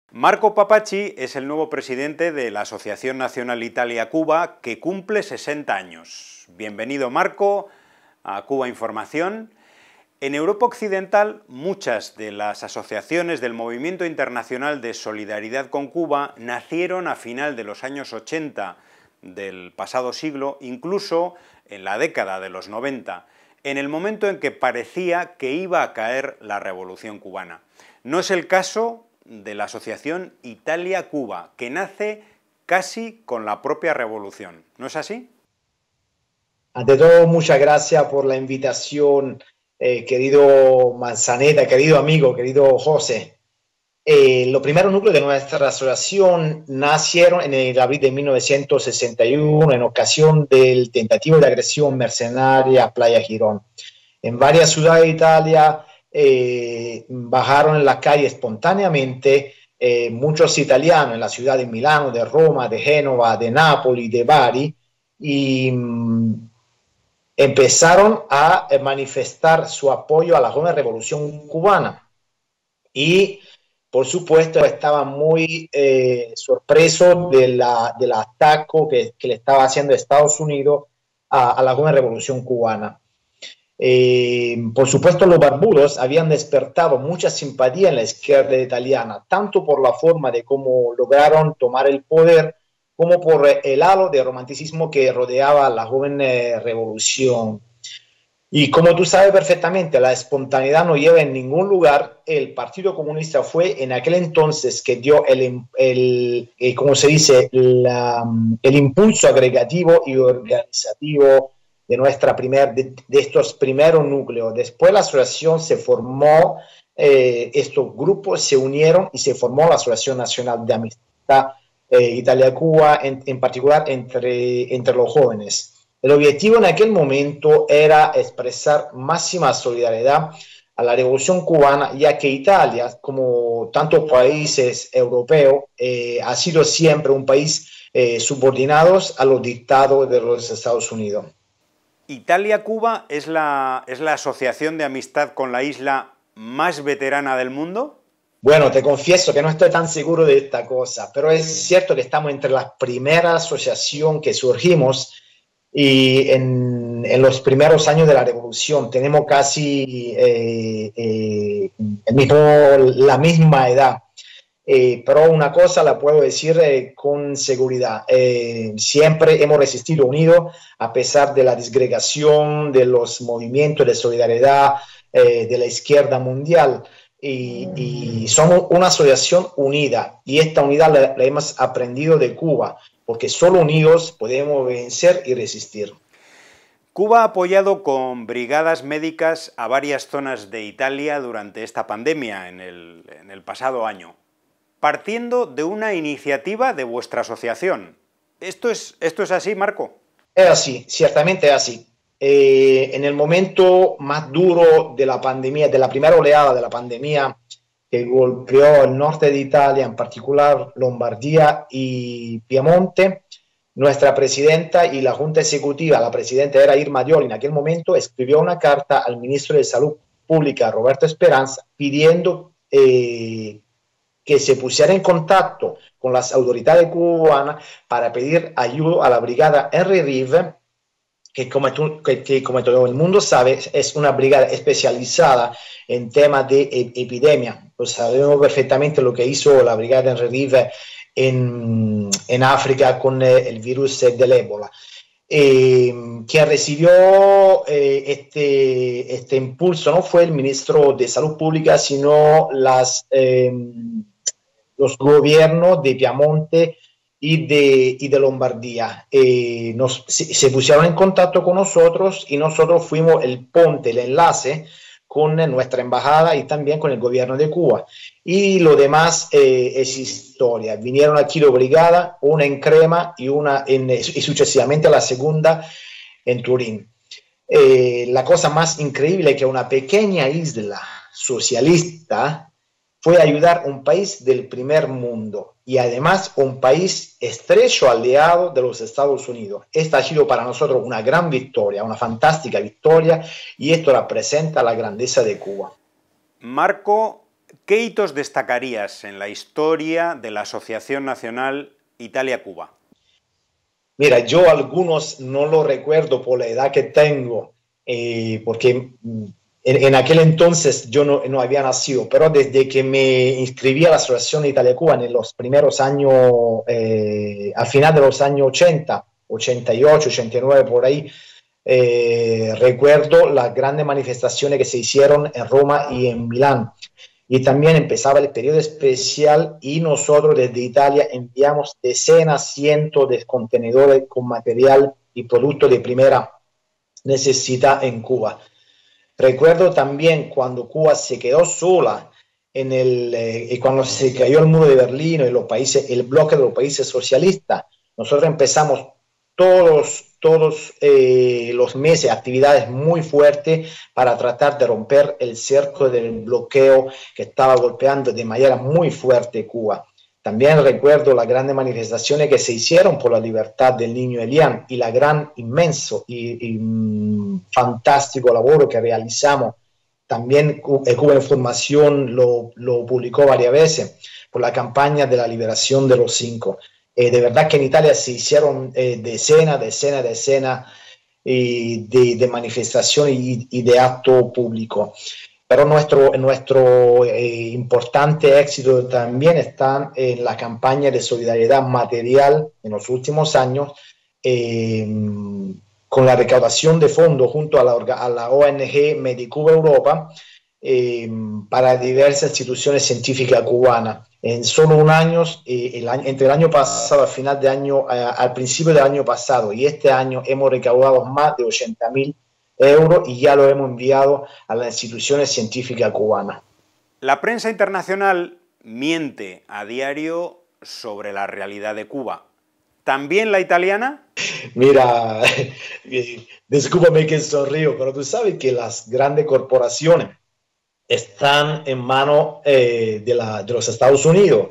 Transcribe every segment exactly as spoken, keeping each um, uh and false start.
Marco Papacci es el nuevo presidente de la Asociación Nacional Italia-Cuba, que cumple sesenta años. Bienvenido, Marco, a Cuba Información. En Europa Occidental, muchas de las asociaciones del Movimiento Internacional de Solidaridad con Cuba nacieron a final de los años ochenta del pasado siglo, incluso en la década de los noventa, en el momento en que parecía que iba a caer la revolución cubana. No es el caso de la Asociación Italia-Cuba, que nace casi con la propia revolución. ¿No es así? Ante todo, muchas gracias por la invitación, eh, querido Manzaneta, querido amigo, querido José. Eh, los primeros núcleos de nuestra asociación nacieron en el abril de mil novecientos sesenta y uno en ocasión del tentativo de agresión mercenaria a Playa Girón. En varias ciudades de Italia eh, bajaron en la calle espontáneamente eh, muchos italianos en la ciudad de Milano, de Roma, de Génova, de Nápoles, de Bari, y mm, empezaron a manifestar su apoyo a la joven revolución cubana. Y por supuesto, estaba muy eh, sorpreso de la, del ataque que, que le estaba haciendo Estados Unidos a, a la joven revolución cubana. Eh, por supuesto, los barbudos habían despertado mucha simpatía en la izquierda italiana, tanto por la forma de cómo lograron tomar el poder, como por el halo de romanticismo que rodeaba a la joven eh, revolución. Y como tú sabes perfectamente, la espontaneidad no lleva en ningún lugar. El Partido Comunista fue en aquel entonces que dio el, el, el como se dice, la, el impulso agregativo y organizativo de, nuestra primer, de, de estos primeros núcleos. Después la asociación se formó, eh, estos grupos se unieron y se formó la Asociación Nacional de Amistad eh, Italia-Cuba, en, en particular entre, entre los jóvenes. El objetivo en aquel momento era expresar máxima solidaridad a la revolución cubana, ya que Italia, como tantos países europeos, eh, ha sido siempre un país eh, subordinado a los dictados de los Estados Unidos. ¿Italia-Cuba es la, es la asociación de amistad con la isla más veterana del mundo? Bueno, te confieso que no estoy tan seguro de esta cosa, pero es cierto que estamos entre las primeras asociaciones que surgimos. Y en, en los primeros años de la revolución tenemos casi eh, eh, el mismo, la misma edad. Eh, pero una cosa la puedo decir eh, con seguridad. Eh, siempre hemos resistido unidos a pesar de la disgregación de los movimientos de solidaridad eh, de la izquierda mundial. Y, y somos una asociación unida. Y esta unidad la, la hemos aprendido de Cuba, porque solo unidos podemos vencer y resistir. Cuba ha apoyado con brigadas médicas a varias zonas de Italia durante esta pandemia en el, en el pasado año, partiendo de una iniciativa de vuestra asociación. ¿Esto es, esto es así, Marco? Es así, ciertamente es así. Eh, en el momento más duro de la pandemia, de la primera oleada de la pandemia, que golpeó el norte de Italia, en particular Lombardía y Piemonte, nuestra presidenta y la Junta Ejecutiva, la presidenta era Irma Dioli, en aquel momento escribió una carta al ministro de Salud Pública, Roberto Esperanza, pidiendo eh, que se pusiera en contacto con las autoridades cubanas para pedir ayuda a la brigada Henry Rive, que como, tú, que, que como todo el mundo sabe, es una brigada especializada en temas de e epidemia. Pues sabemos perfectamente lo que hizo la brigada Henry Rive en, en África con el virus del ébola. Eh, quien recibió eh, este, este impulso no fue el ministro de Salud Pública, sino las, eh, los gobiernos de Piamonte y de, y de Lombardía. Eh, nos, se, se pusieron en contacto con nosotros y nosotros fuimos el ponte, el enlace con nuestra embajada y también con el gobierno de Cuba. Y lo demás eh, es historia. Vinieron aquí dos brigadas, una en Crema y, una en, y sucesivamente la segunda en Turín. Eh, la cosa más increíble es que una pequeña isla socialista fue ayudar a un país del primer mundo y además un país estrecho aliado de los Estados Unidos. Esta ha sido para nosotros una gran victoria, una fantástica victoria, y esto representa la grandeza de Cuba. Marco, ¿Qué hitos destacarías en la historia de la Asociación Nacional Italia-Cuba? Mira, yo algunos no lo recuerdo por la edad que tengo, eh, porque en, en, aquel entonces yo no, no, había nacido, pero desde que me inscribí a la Asociación Italia-Cuba en los primeros años, eh, al final de los años ochenta, ochenta y ocho, ochenta y nueve, por ahí, eh, recuerdo las grandes manifestaciones que se hicieron en Roma y en Milán. Y también empezaba el periodo especial y nosotros desde Italia enviamos decenas, cientos de contenedores con material y productos de primera necesidad en Cuba. Recuerdo también cuando Cuba se quedó sola en el, eh, cuando se cayó el muro de Berlín y los países, el bloque de los países socialistas, nosotros empezamos todos, todos eh, los meses actividades muy fuertes para tratar de romper el cerco del bloqueo que estaba golpeando de manera muy fuerte Cuba. También recuerdo las grandes manifestaciones que se hicieron por la libertad del niño Elian y la gran, inmenso y, y mm, fantástico labor que realizamos. También Cuba Información lo, lo publicó varias veces por la campaña de la liberación de los cinco. Eh, de verdad que en Italia se hicieron eh, decenas, decenas, decenas eh, de, de manifestaciones y, y de acto público. Pero nuestro, nuestro eh, importante éxito también está en la campaña de solidaridad material en los últimos años, eh, con la recaudación de fondos junto a la, a la O N G Medicuba Europa eh, para diversas instituciones científicas cubanas. En solo un año, eh, el año, entre el año pasado, al final de año, eh, al principio del año pasado y este año hemos recaudado más de ochenta mil euros y ya lo hemos enviado a las instituciones científicas cubanas. La prensa internacional miente a diario sobre la realidad de Cuba. ¿También la italiana? Mira, discúlpame que sonrío, pero tú sabes que las grandes corporaciones están en manos eh, de, la, de los Estados Unidos.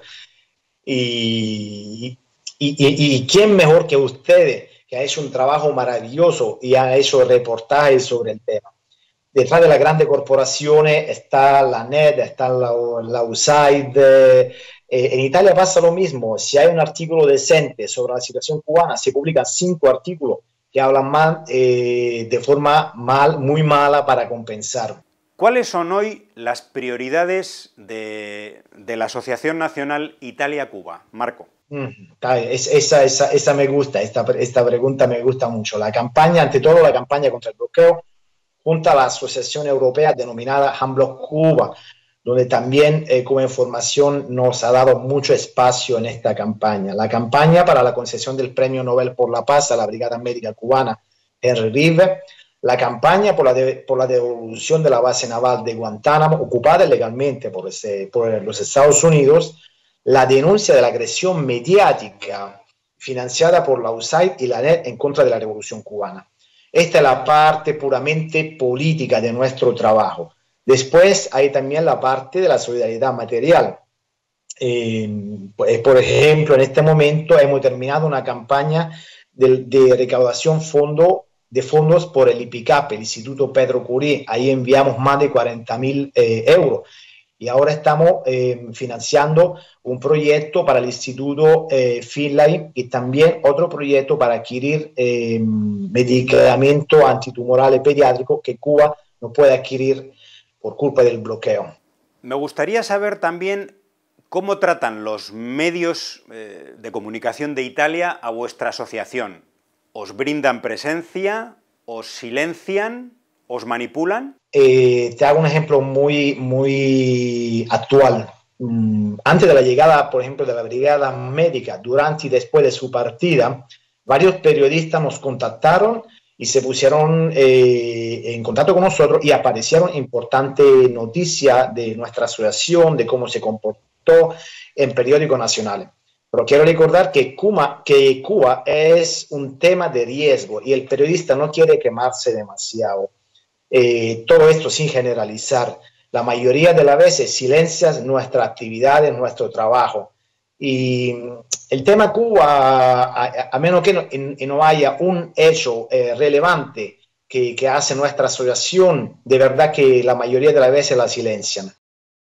Y, y, y, y quién mejor que ustedes, que ha hecho un trabajo maravilloso y ha hecho reportajes sobre el tema. Detrás de las grandes corporaciones está la N E D, está la, la U S A I D. Eh, en Italia pasa lo mismo. Si hay un artículo decente sobre la situación cubana, se publican cinco artículos que hablan mal, eh, de forma mal, muy mala para compensar. ¿Cuáles son hoy las prioridades de, de la Asociación Nacional Italia-Cuba? Marco. Mm, esa, esa, esa me gusta, esta, esta pregunta me gusta mucho. La campaña, ante todo la campaña contra el bloqueo, junto a la Asociación Europea denominada Unblock Cuba, donde también eh, Cuba Información nos ha dado mucho espacio en esta campaña. La campaña para la concesión del Premio Nobel por la Paz a la Brigada Médica Cubana Henry Rive, la campaña por la, de, por la devolución de la base naval de Guantánamo, ocupada ilegalmente por, ese, por los Estados Unidos, la denuncia de la agresión mediática financiada por la U S A I D y la N E D en contra de la Revolución Cubana. Esta es la parte puramente política de nuestro trabajo. Después hay también la parte de la solidaridad material. Eh, por ejemplo, en este momento hemos terminado una campaña de, de recaudación fondo de fondos por el IPICAP, el Instituto Pedro Curie. Ahí enviamos más de cuarenta mil eh, euros. Y ahora estamos eh, financiando un proyecto para el Instituto eh, Finlay y también otro proyecto para adquirir eh, medicamentos antitumorales pediátricos que Cuba no puede adquirir por culpa del bloqueo. Me gustaría saber también cómo tratan los medios eh, de comunicación de Italia a vuestra asociación. ¿Os brindan presencia? ¿Os silencian? ¿Os manipulan? Eh, te hago un ejemplo muy, muy actual. Antes de la llegada, por ejemplo, de la Brigada Médica, durante y después de su partida, varios periodistas nos contactaron y se pusieron eh, en contacto con nosotros y aparecieron importantes noticias de nuestra asociación, de cómo se comportó en periódicos nacionales. Pero quiero recordar que Cuba, que Cuba es un tema de riesgo y el periodista no quiere quemarse demasiado. Eh, todo esto sin generalizar. La mayoría de las veces silencias nuestras actividades, nuestro trabajo. Y el tema Cuba, a, a menos que no, en, no haya un hecho eh, relevante que, que hace nuestra asociación, de verdad que la mayoría de las veces la silencian.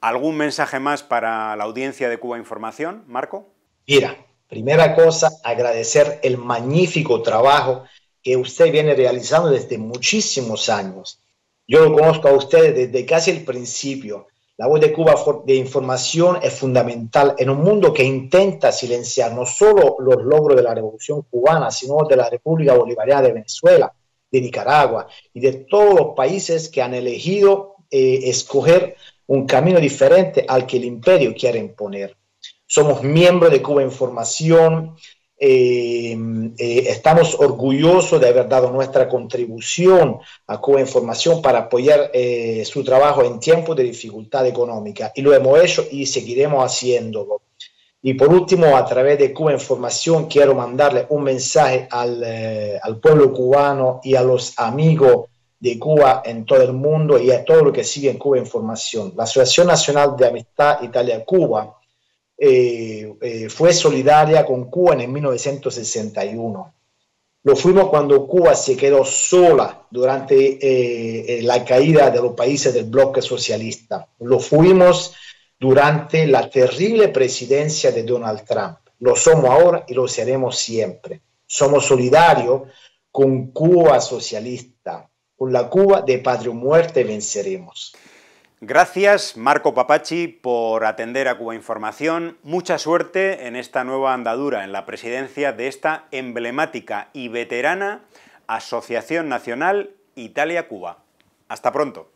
¿Algún mensaje más para la audiencia de Cuba Información, Marco? Mira, primera cosa, agradecer el magnífico trabajo que usted viene realizando desde muchísimos años. Yo lo conozco a ustedes desde casi el principio. La voz de Cuba de Información es fundamental en un mundo que intenta silenciar no solo los logros de la Revolución Cubana, sino de la República Bolivariana de Venezuela, de Nicaragua y de todos los países que han elegido eh, escoger un camino diferente al que el imperio quiere imponer. Somos miembros de Cuba Información, eh, eh, estamos orgullosos de haber dado nuestra contribución a Cuba Información para apoyar eh, su trabajo en tiempos de dificultad económica, y lo hemos hecho y seguiremos haciéndolo. Y por último, a través de Cuba Información, quiero mandarle un mensaje al, eh, al pueblo cubano y a los amigos de Cuba en todo el mundo y a todo lo que sigue en Cuba Información. La Asociación Nacional de Amistad Italia-Cuba Eh, eh, fue solidaria con Cuba en mil novecientos sesenta y uno. Lo fuimos cuando Cuba se quedó sola durante eh, la caída de los países del bloque socialista. Lo fuimos durante la terrible presidencia de Donald Trump. Lo somos ahora y lo seremos siempre. Somos solidarios con Cuba socialista. Con la Cuba de patria o muerte venceremos. Gracias, Marco Papachi, por atender a Cuba Información. Mucha suerte en esta nueva andadura en la presidencia de esta emblemática y veterana Asociación Nacional Italia-Cuba. Hasta pronto.